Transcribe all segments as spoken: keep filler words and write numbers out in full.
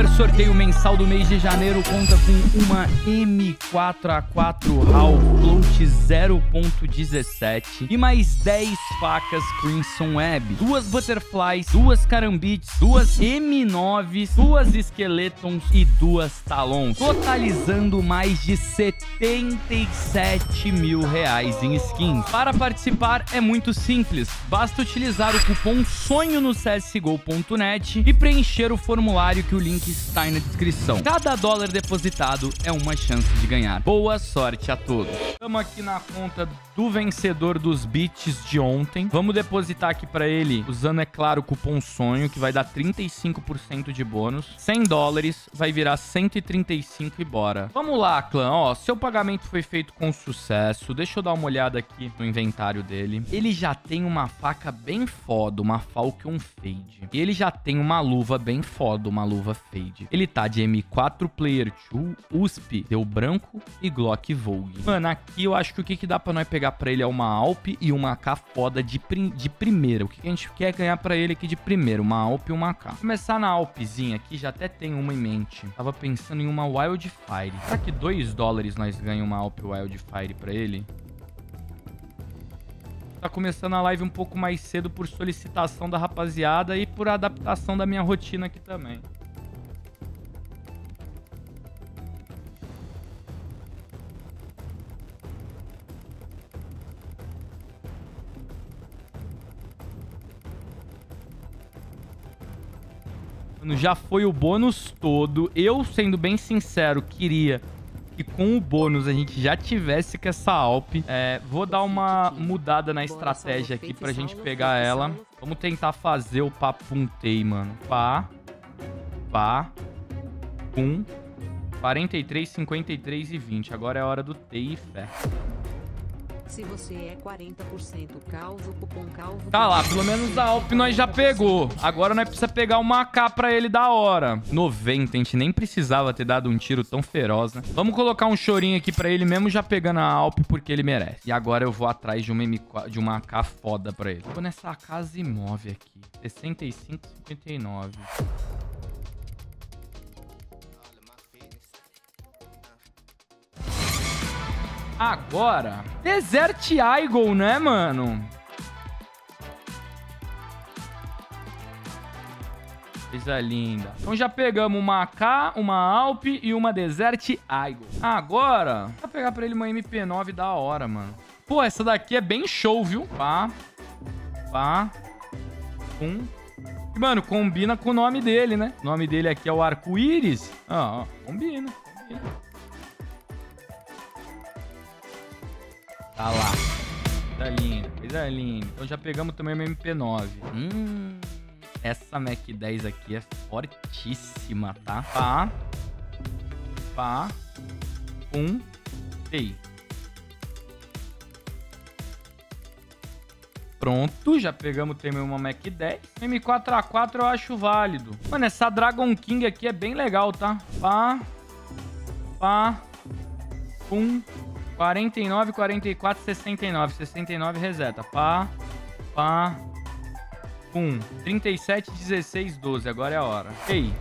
super sorteio mensal do mês de janeiro conta com uma M quatro A quatro RAW Float zero ponto dezessete e mais dez facas Crimson Web, duas Butterflies, duas Carambites, duas M nove, duas Skeletons e duas Talons, totalizando mais de setenta e sete mil reais em skins. Para participar é muito simples, basta utilizar o cupom SONHO no C S G O ponto net e preencher o formulário que o link está aí na descrição. Cada dólar depositado é uma chance de ganhar. Boa sorte a todos. Estamos aqui na conta do vencedor dos beats de ontem. Vamos depositar aqui para ele, usando, é claro, o cupom SONHO, que vai dar trinta e cinco por cento de bônus. cem dólares vai virar cento e trinta e cinco e bora. Vamos lá, clã. Ó, seu pagamento foi feito com sucesso. Deixa eu dar uma olhada aqui no inventário dele. Ele já tem uma faca bem foda, uma Falcon Fade. E ele já tem uma luva bem foda, uma luva Fade. Ele tá de M quatro Player dois, U S P, deu branco e Glock Vogue. Mano, aqui eu acho que o que, que dá pra nós pegar pra ele é uma Alp e uma A K foda de, prim de primeira. O que, que a gente quer ganhar pra ele aqui de primeira? Uma Alp e uma A K. Vou começar na Alpzinha aqui, já até tem uma em mente. Tava pensando em uma Wildfire. Será que dois dólares nós ganhamos uma Alp Wildfire pra ele? Tá começando a live um pouco mais cedo por solicitação da rapaziada e por adaptação da minha rotina aqui também. Já foi o bônus todo. Eu, sendo bem sincero, queria que com o bônus a gente já tivesse com essa Alp. É, vou dar uma mudada na estratégia aqui pra gente pegar ela. Vamos tentar fazer o papuntei, mano. Pá. Pá. Pum. quarenta e três, cinquenta e três e vinte. Agora é a hora do T e fé. Se você é quarenta por cento calvo, cupom calvo... Tá lá, pelo menos a Alp nós já pegou. Agora nós precisamos pegar uma A K pra ele da hora. noventa, a gente nem precisava ter dado um tiro tão feroz, né? Vamos colocar um chorinho aqui pra ele mesmo, já pegando a Alp, porque ele merece. E agora eu vou atrás de uma, M quatro, de uma A K foda pra ele. Vou nessa A K Zimov aqui. sessenta e cinco, cinquenta e nove. Agora, Desert Eagle, né, mano? Coisa linda. Então já pegamos uma A K, uma Alp e uma Desert Eagle. Agora, vou pegar pra ele uma M P nove da hora, mano. Pô, essa daqui é bem show, viu? Pá. Pá. Pum. E, mano, combina com o nome dele, né? O nome dele aqui é o Arco-Íris. Ah, ó, combina, combina. Tá lá. Coisa linda, coisa linda. Então já pegamos também uma M P nove. Hum, essa Mac dez aqui é fortíssima, tá? Pá. Pá. Pum. Ei. Pronto, já pegamos também uma Mac dez. M quatro A quatro eu acho válido. Mano, essa Dragon King aqui é bem legal, tá? Pá. Pá. Pum. quarenta e nove, quarenta e quatro, sessenta e nove. sessenta e nove reseta. Pá, pá, pum. trinta e sete, dezesseis, doze. Agora é a hora. Ei.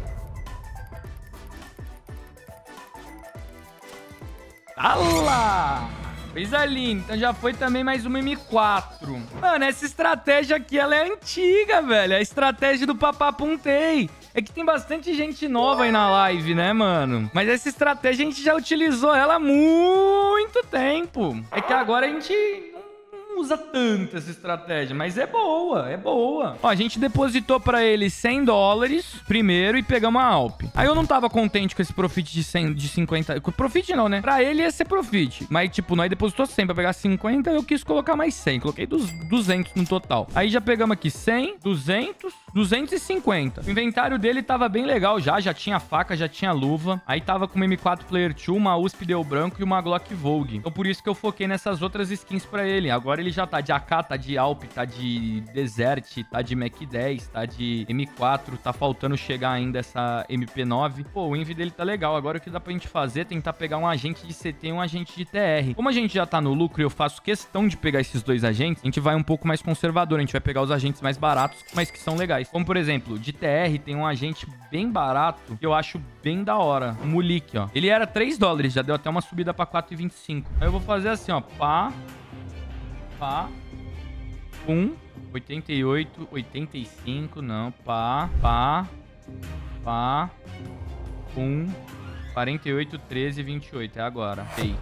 Tá lá! Coisa linda. Então já foi também mais uma M quatro. Mano, essa estratégia aqui, ela é antiga, velho. A estratégia do papapuntei. É que tem bastante gente nova aí na live, né, mano? Mas essa estratégia a gente já utilizou ela há muito tempo. É que agora a gente não usa tanto essa estratégia, mas é boa, é boa. Ó, a gente depositou pra ele cem dólares primeiro e pegamos a Alp. Aí eu não tava contente com esse profit de, cem, de cinquenta... Profit não, né? Pra ele ia ser profit. Mas, tipo, nós depositou cem pra pegar cinquenta, eu quis colocar mais cem. Coloquei dos duzentos no total. Aí já pegamos aqui cem, duzentos, duzentos e cinquenta. O inventário dele tava bem legal já. Já tinha faca, já tinha luva. Aí tava com uma M quatro Player dois, uma U S P deu branco e uma Glock Vogue. Então por isso que eu foquei nessas outras skins pra ele. Agora agora ele já tá de A K, tá de Alp, tá de Desert, tá de Mac dez, tá de M quatro, tá faltando chegar ainda essa M P nove. Pô, o envy dele tá legal. Agora o que dá pra gente fazer é tentar pegar um agente de C T e um agente de T R. Como a gente já tá no lucro e eu faço questão de pegar esses dois agentes, a gente vai um pouco mais conservador. A gente vai pegar os agentes mais baratos, mas que são legais. Como, por exemplo, de T R tem um agente bem barato que eu acho bem da hora. O Mulik, ó. Ele era três dólares, já deu até uma subida pra quatro e vinte e cinco. Aí eu vou fazer assim, ó. Pá. Pá. Pum. oitenta e oito, oitenta e cinco, não. Pá. Pá. Pá. Pum. quarenta e oito, treze, vinte e oito. É agora. Ei.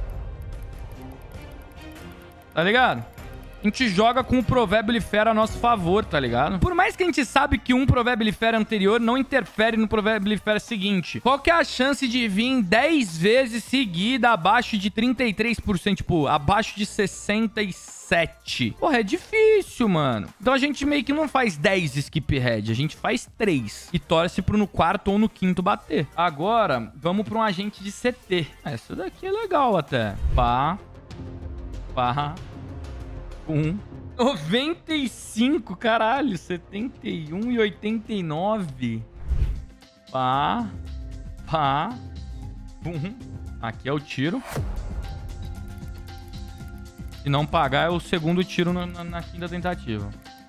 Tá ligado? A gente joga com o Provérbio Fera a nosso favor, tá ligado? Por mais que a gente sabe que um Provérbio Fera anterior não interfere no Provérbio Fera seguinte. Qual que é a chance de vir dez vezes seguida abaixo de trinta e três por cento? Tipo, abaixo de sessenta e sete por cento? Porra, é difícil, mano. Então a gente meio que não faz dez skip head, a gente faz três. E torce pro no quarto ou no quinto bater. Agora, vamos pra um agente de C T. Essa daqui é legal até. Pá. Pá. Um. noventa e cinco, caralho. setenta e um e oitenta e nove. Pá. Pá. Pum. Aqui é o tiro. Se não pagar, é o segundo tiro na, na, na quinta tentativa.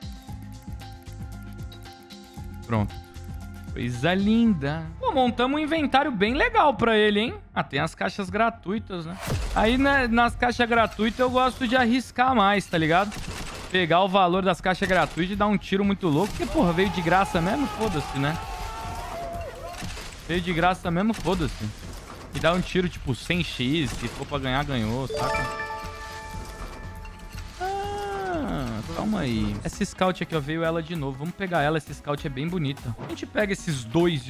Pronto. Coisa linda. Pô, montamos um inventário bem legal pra ele, hein? Ah, tem as caixas gratuitas, né? Aí, né, nas caixas gratuitas, eu gosto de arriscar mais, tá ligado? Pegar o valor das caixas gratuitas e dar um tiro muito louco. Porque, porra, veio de graça mesmo? Foda-se, né? Veio de graça mesmo? Foda-se. E dá um tiro, tipo, cem x. Se for pra ganhar, ganhou, saca? Calma aí. Essa scout aqui, ó, veio ela de novo. Vamos pegar ela. Essa scout é bem bonita. A gente pega esses dois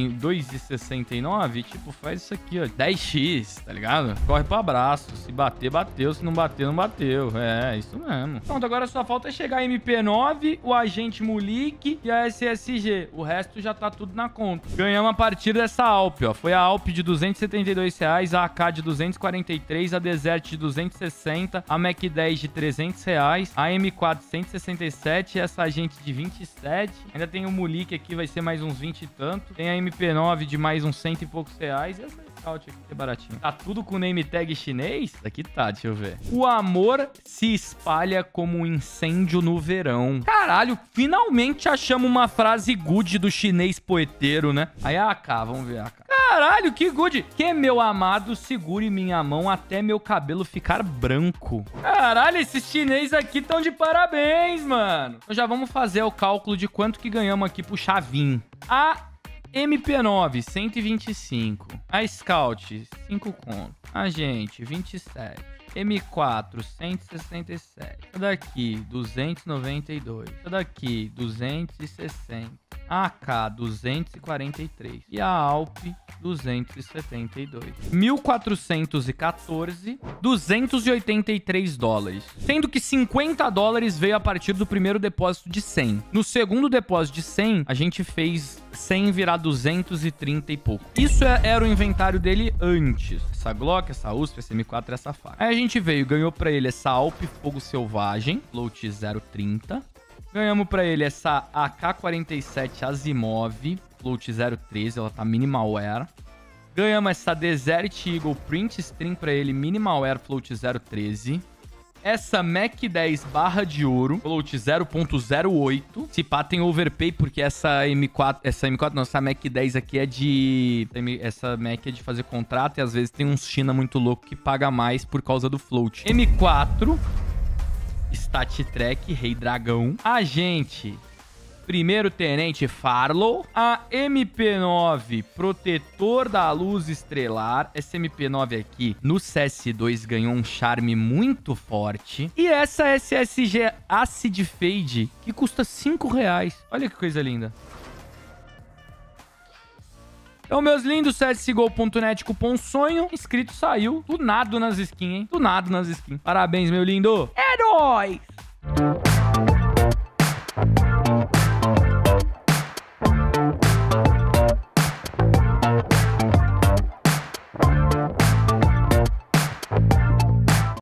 e sessenta e nove e, tipo, faz isso aqui, ó. dez x, tá ligado? Corre pro abraço. Se bater, bateu. Se não bater, não bateu. É, isso mesmo. Pronto, agora só falta chegar a M P nove, o agente Mulik e a S S G. O resto já tá tudo na conta. Ganhamos a partida dessa Alp, ó. Foi a Alp de duzentos e setenta e dois reais, a A K de duzentos e quarenta e três, a Desert de duzentos e sessenta, a Mac dez de trezentos reais, a M quatro cento e sessenta e sete, essa agente de vinte e sete. Ainda tem o Mulik aqui, vai ser mais uns vinte e tanto. Tem a M P nove de mais uns cento e poucos reais. E essa scout aqui, que é baratinho. Tá tudo com name tag chinês? Aqui tá, deixa eu ver. O amor se espalha como um incêndio no verão. Caralho, finalmente achamos uma frase good do chinês poeteiro, né? Aí a A K, vamos ver a A K. Caralho, que good. Que meu amado segure minha mão até meu cabelo ficar branco. Caralho, esses chinês aqui estão de parabéns, mano. Então já vamos fazer o cálculo de quanto que ganhamos aqui pro Chavin. A M P nove, cento e vinte e cinco. A Scout, cinco conto. A gente, vinte e sete. M quatro, cento e sessenta e sete. Essa daqui, duzentos e noventa e dois. Essa daqui, duzentos e sessenta. A A K, duzentos e quarenta e três. E a Alp, duzentos e setenta e dois. mil quatrocentos e quatorze, duzentos e oitenta e três dólares. Sendo que cinquenta dólares veio a partir do primeiro depósito de cem. No segundo depósito de cem, a gente fez cem virar duzentos e trinta e pouco. Isso era o inventário dele antes. Essa Glock, essa U S P, essa M quatro e essa faca. Aí a gente veio, ganhou pra ele essa Alp Fogo Selvagem, float zero trinta. Ganhamos pra ele essa A K quarenta e sete Asimov, float zero treze, ela tá minimal wear. Ganhamos essa Desert Eagle Print String pra ele, minimal wear, float zero treze. Essa Mac dez barra de ouro, float zero ponto zero oito. Se pá, tem overpay, porque essa M quatro, essa M quatro, não, essa Mac dez aqui é de... Essa Mac é de fazer contrato e às vezes tem uns China muito louco que paga mais por causa do float. M quatro... Stat Track, Rei Dragão. Agente, Primeiro Tenente Farlow. A M P nove, Protetor da Luz Estrelar. Essa M P nove aqui, no C S dois, ganhou um charme muito forte. E essa S S G Acid Fade, que custa cinco reais. Olha que coisa linda. Então, meus lindos, C S G O ponto net, cupom sonho. Inscrito saiu. Tunado nas skins, hein? Tunado nas skins. Parabéns, meu lindo. É nóis!